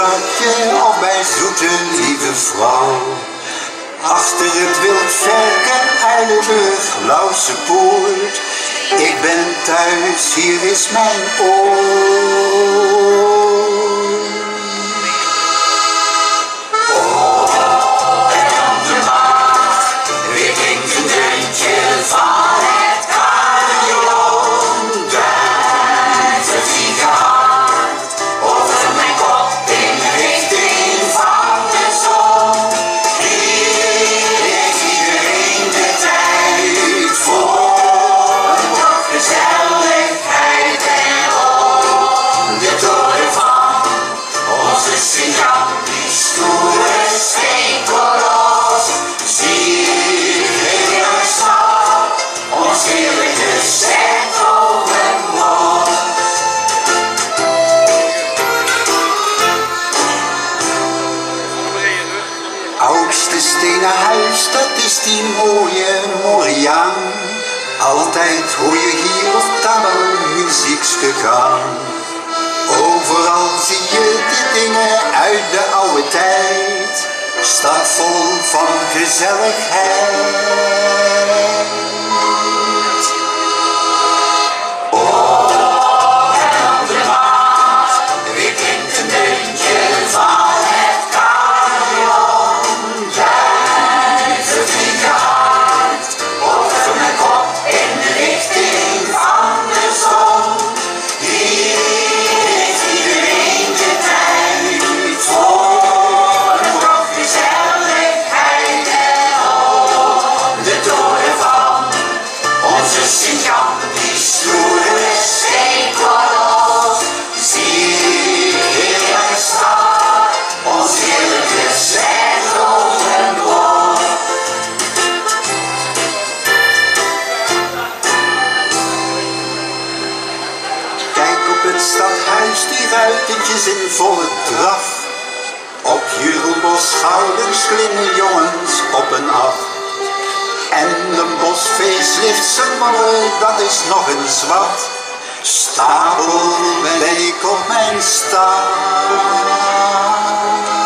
straatje of bij zoete lieve vrouw. Achter het Wildverken, Eilenburg, Lauwse Poort. Ik ben thuis, hier is mijn oord. Oh, en dan de maag, weer klinkt een deuntje van het carillon. Duiven vliegen hard over mijn kop in de richting van de zon. Hier heeft iedereen de tijd voor nog gezelligheid en om de toren van onze Sint-Jan, die stoere steenkolos. Zie in de stad ons heerlijke Zertogenbos. Oudste stenen huis, dat is die mooie Moriaan. Altijd hoor je hier of daar wel muziek gegaan. Overal zie je de dingen uit de oude tijd. Stad vol van gezelligheid. Oh, en dan de maat, weer klinkt een deuntje van het carillon. Duiven vliegen hard over mijn kop in de richting van de zon. Hier heeft iedereen de tijd voor nog gezelligheid en om de toren van onze Sint-Jan, die stoere steenkolos. Zie in mijn stad ons heerlijke Zertogenbos. Kijk op het stadhuis, die ruitertjes in volle draf. Op Jurenbos schouders glimmen jongens op en af. En de bosfeest ligt zijn mannen, dat is nog eens wat. Stapel ben ik op mijn staart.